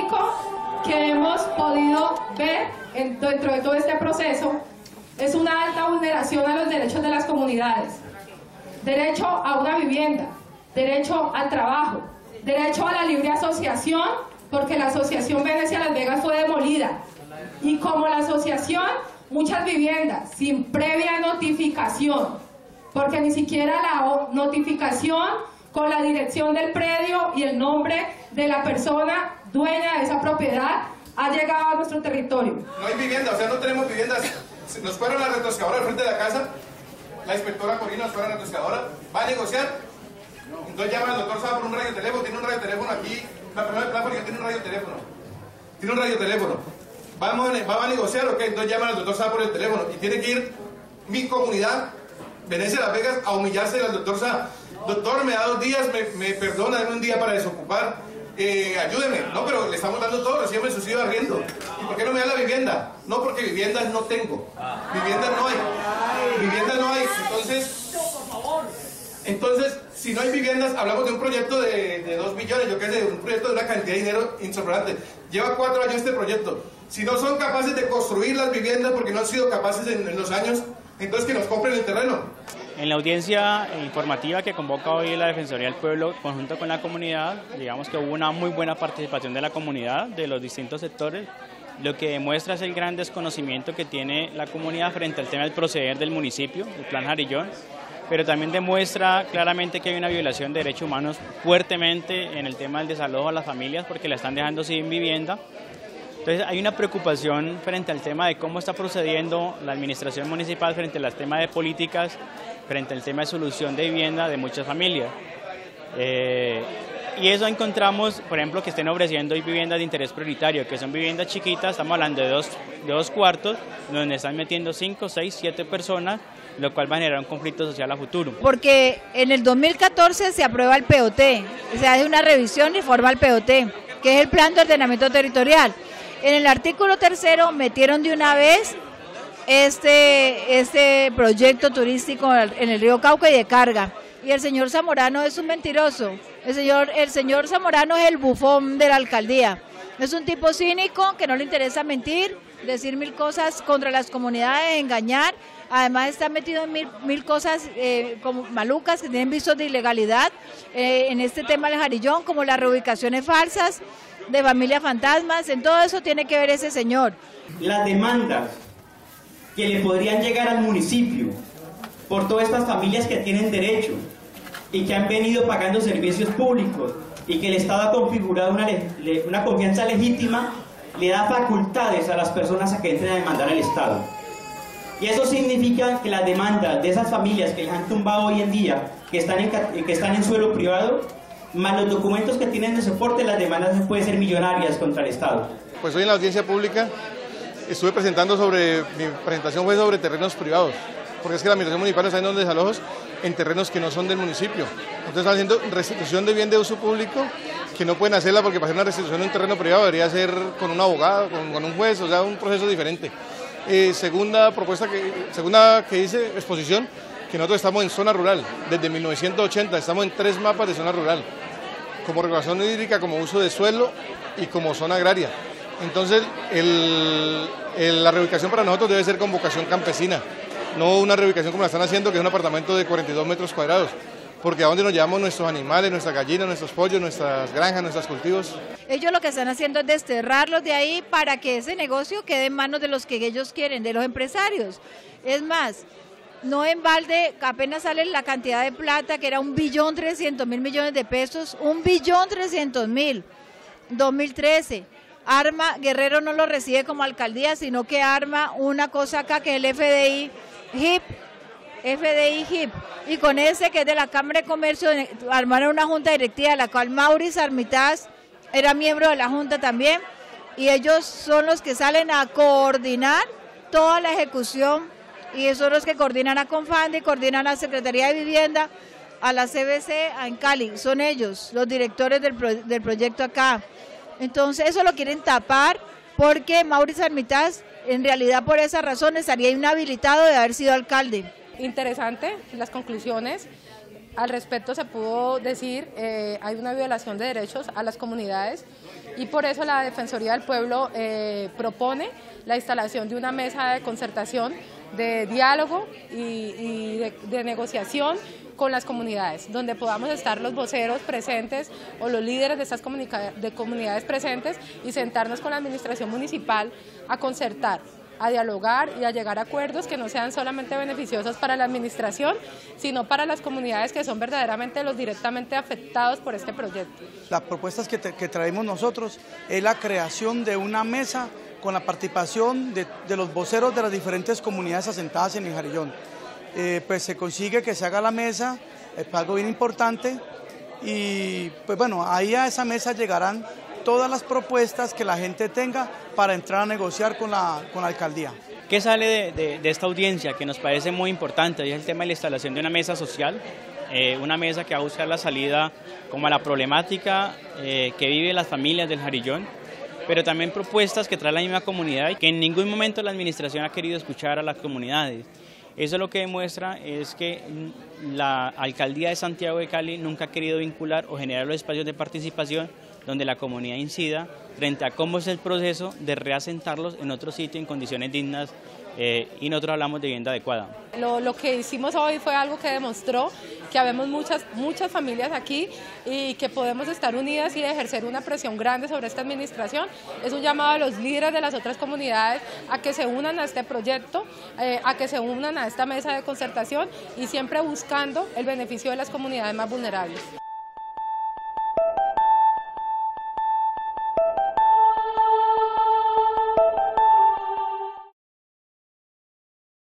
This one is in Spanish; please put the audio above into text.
único que hemos podido ver dentro de todo este proceso es una alta vulneración a los derechos de las comunidades. Derecho a una vivienda, derecho al trabajo, derecho a la libre asociación, porque la asociación Venecia Las Vegas fue demolida. Y como la asociación, muchas viviendas sin previa notificación, porque ni siquiera la notificación con la dirección del predio y el nombre de la persona dueña de esa propiedad ha llegado a nuestro territorio. No hay vivienda, o sea, no tenemos viviendas. Nos fueron a la retroexcavadora al frente de la casa, la inspectora Corina nos fue a la retroexcavadora, va a negociar, entonces llama al doctor Saba por un radioteléfono, tiene un radioteléfono aquí, la persona de Pláforica tiene un radioteléfono, va a negociar, ok, entonces llaman al doctor Saba por el teléfono y tiene que ir mi comunidad, Venecia Las Vegas, a humillarse al doctor Saba. Doctor, me da 2 días, me perdona, dame un día para desocupar, ayúdeme. No, pero le estamos dando todo, recién me suicidio arriendo. ¿Y por qué no me da la vivienda? No, porque viviendas no tengo. Viviendas no hay. Entonces, si no hay viviendas, hablamos de un proyecto de 2 billones, yo qué sé, un proyecto de una cantidad de dinero insoportable. Lleva 4 años este proyecto. Si no son capaces de construir las viviendas, porque no han sido capaces en los años, entonces que nos compren el terreno. En la audiencia informativa que convoca hoy la Defensoría del Pueblo, conjunto con la comunidad, digamos que hubo una muy buena participación de la comunidad, de los distintos sectores, lo que demuestra es el gran desconocimiento que tiene la comunidad frente al tema del proceder del municipio, el Plan Jarillón, pero también demuestra claramente que hay una violación de derechos humanos fuertemente en el tema del desalojo a las familias porque la están dejando sin vivienda. Entonces hay una preocupación frente al tema de cómo está procediendo la administración municipal frente al tema de políticas, frente al tema de solución de vivienda de muchas familias. Y eso encontramos, por ejemplo, que estén ofreciendo hoy viviendas de interés prioritario, que son viviendas chiquitas, estamos hablando de dos cuartos, donde están metiendo 5, 6, 7 personas, lo cual va a generar un conflicto social a futuro. Porque en el 2014 se aprueba el POT, se hace una revisión y forma el POT, que es el Plan de Ordenamiento Territorial. En el artículo 3 metieron de una vez este proyecto turístico en el río Cauca y de carga. Y el señor Zamorano es un mentiroso. El señor Zamorano es el bufón de la alcaldía. Es un tipo cínico que no le interesa mentir, decir 1000 cosas contra las comunidades, engañar. Además está metido en mil cosas como malucas que tienen visos de ilegalidad en este tema del Jarillón, como las reubicaciones falsas de familias fantasmas. En todo eso tiene que ver ese señor. Las demandas que le podrían llegar al municipio por todas estas familias que tienen derecho y que han venido pagando servicios públicos y que el Estado ha configurado una confianza legítima, le da facultades a las personas a que entren a demandar al Estado. Y eso significa que las demandas de esas familias que les han tumbado hoy en día, que están en suelo privado, más los documentos que tienen de soporte, las demandas pueden ser millonarias contra el Estado. Pues hoy en la audiencia pública estuve presentando mi presentación fue sobre terrenos privados, porque es que la administración municipal está haciendo desalojos en terrenos que no son del municipio. Entonces están haciendo restitución de bien de uso público, que no pueden hacerla porque para hacer una restitución de un terreno privado debería ser con un abogado, con un juez, o sea, un proceso diferente. Segunda que dice exposición, que nosotros estamos en zona rural, desde 1980, estamos en 3 mapas de zona rural, como regulación hídrica, como uso de suelo y como zona agraria. Entonces, la reubicación para nosotros debe ser con vocación campesina, no una reubicación como la están haciendo, que es un apartamento de 42 metros cuadrados, porque a dónde nos llevamos nuestros animales, nuestras gallinas, nuestros pollos, nuestras granjas, nuestros cultivos. Ellos lo que están haciendo es desterrarlos de ahí para que ese negocio quede en manos de los que ellos quieren, de los empresarios. Es más, no en balde, apenas sale la cantidad de plata, que era 1.300.000.000.000 de pesos, 1.300.000.000, 2013. Guerrero no lo recibe como alcaldía, sino que arma una cosa acá que es el FDI HIP, y con ese que es de la Cámara de Comercio armaron una junta directiva, de la cual Mauricio Armitaz era miembro de la junta también, y ellos son los que salen a coordinar toda la ejecución, y son los que coordinan a Confandi, coordinan a Secretaría de Vivienda, a la CBC, en Cali, son ellos los directores del proyecto acá. Entonces eso lo quieren tapar porque Mauricio Armitaz en realidad por esa razón estaría inhabilitado de haber sido alcalde. Interesante las conclusiones. Al respecto se pudo decir, hay una violación de derechos a las comunidades y por eso la Defensoría del Pueblo propone la instalación de una mesa de concertación, de diálogo y de negociación con las comunidades, donde podamos estar los voceros presentes o los líderes de estas comunidades presentes y sentarnos con la administración municipal a concertar, a dialogar y a llegar a acuerdos que no sean solamente beneficiosos para la administración, sino para las comunidades que son verdaderamente los directamente afectados por este proyecto. Las propuestas que traemos nosotros es la creación de una mesa con la participación de los voceros de las diferentes comunidades asentadas en el Jarillón. Pues se consigue que se haga la mesa, es algo bien importante y pues bueno, ahí a esa mesa llegarán todas las propuestas que la gente tenga para entrar a negociar con la alcaldía. ¿Qué sale de esta audiencia que nos parece muy importante? Y es el tema de la instalación de una mesa social, una mesa que va a buscar la salida como a la problemática que viven las familias del Jarillón, pero también propuestas que trae la misma comunidad y que en ningún momento la administración ha querido escuchar a las comunidades. Eso lo que demuestra es que la alcaldía de Santiago de Cali nunca ha querido vincular o generar los espacios de participación donde la comunidad incida frente a cómo es el proceso de reasentarlos en otro sitio en condiciones dignas y nosotros hablamos de vivienda adecuada. Lo que hicimos hoy fue algo que demostró que habemos muchas familias aquí y que podemos estar unidas y ejercer una presión grande sobre esta administración. Es un llamado a los líderes de las otras comunidades a que se unan a este proyecto, a que se unan a esta mesa de concertación y siempre buscando el beneficio de las comunidades más vulnerables.